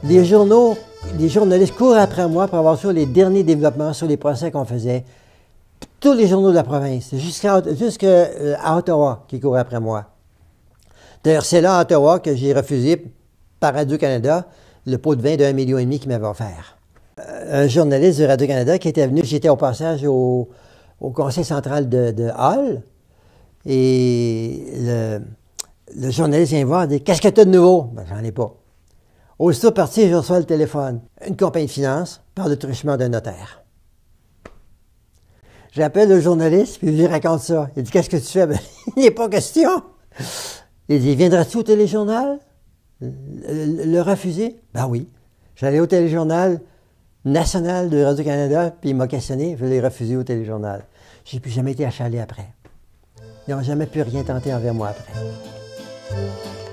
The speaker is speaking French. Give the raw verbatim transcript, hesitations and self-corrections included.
Les journaux, les journalistes courent après moi pour avoir sur les derniers développements sur les procès qu'on faisait. Tous les journaux de la province, jusqu'à jusqu'à Ottawa, qui courent après moi. D'ailleurs, c'est là à Ottawa que j'ai refusé par Radio-Canada le pot de vin de un million et demi qu'il m'avait offert. Un journaliste de Radio-Canada qui était venu, j'étais au passage au, au conseil central de, de Hall, et le, le journaliste vient voir et dit « Qu'est-ce que tu as de nouveau? » Ben, j'en ai pas. Aussitôt parti, je reçois le téléphone. Une compagnie de finance parle de truchement d'un notaire. J'appelle le journaliste, puis je lui raconte ça. Il dit « Qu'est-ce que tu fais? » Ben, il n'est pas question. Il dit « Viendras-tu au téléjournal? » Le, le refuser? Ben oui. J'allais au téléjournal national de Radio-Canada, puis il m'a questionné, je l'ai refusé au téléjournal. Je n'ai plus jamais été achalé après. Ils n'ont jamais pu rien tenter envers moi après.